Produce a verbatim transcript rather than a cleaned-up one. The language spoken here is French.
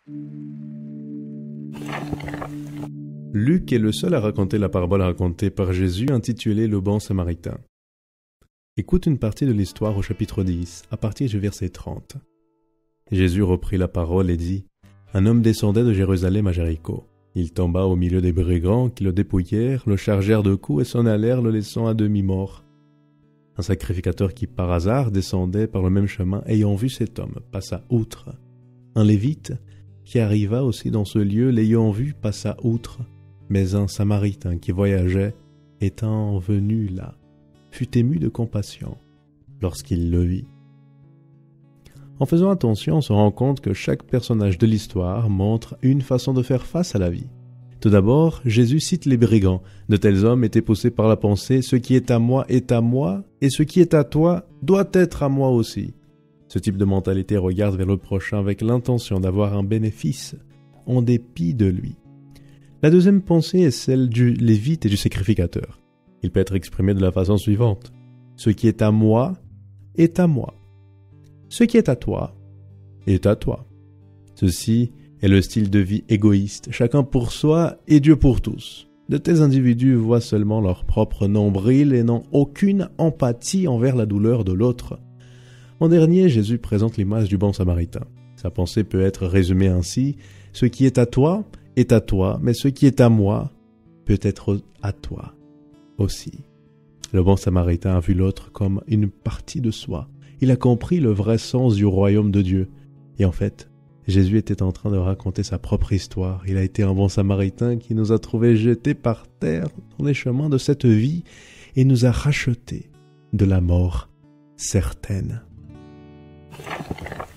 Luc est le seul à raconter la parabole racontée par Jésus intitulée « Le bon samaritain ». Écoute une partie de l'histoire au chapitre dix, à partir du verset trente. Jésus reprit la parole et dit « Un homme descendait de Jérusalem à Jéricho. Il tomba au milieu des brigands qui le dépouillèrent, le chargèrent de coups et s'en allèrent, le laissant à demi-mort. Un sacrificateur qui par hasard descendait par le même chemin, ayant vu cet homme, passa outre. Un lévite qui arriva aussi dans ce lieu, l'ayant vu, passa outre. Mais un samaritain qui voyageait, étant venu là, fut ému de compassion lorsqu'il le vit. En faisant attention, on se rend compte que chaque personnage de l'histoire montre une façon de faire face à la vie. Tout d'abord, Jésus cite les brigands. De tels hommes étaient poussés par la pensée « Ce qui est à moi est à moi, et ce qui est à toi doit être à moi aussi ». Ce type de mentalité regarde vers le prochain avec l'intention d'avoir un bénéfice, en dépit de lui. La deuxième pensée est celle du lévite et du sacrificateur. Il peut être exprimé de la façon suivante. « Ce qui est à moi est à moi. Ce qui est à toi est à toi. » Ceci est le style de vie égoïste, chacun pour soi et Dieu pour tous. De tels individus voient seulement leur propre nombril et n'ont aucune empathie envers la douleur de l'autre. En dernier, Jésus présente l'image du bon samaritain. Sa pensée peut être résumée ainsi, « Ce qui est à toi est à toi, mais ce qui est à moi peut être à toi aussi. » Le bon samaritain a vu l'autre comme une partie de soi. Il a compris le vrai sens du royaume de Dieu. Et en fait, Jésus était en train de raconter sa propre histoire. Il a été un bon samaritain qui nous a trouvés jetés par terre dans les chemins de cette vie et nous a rachetés de la mort certaine.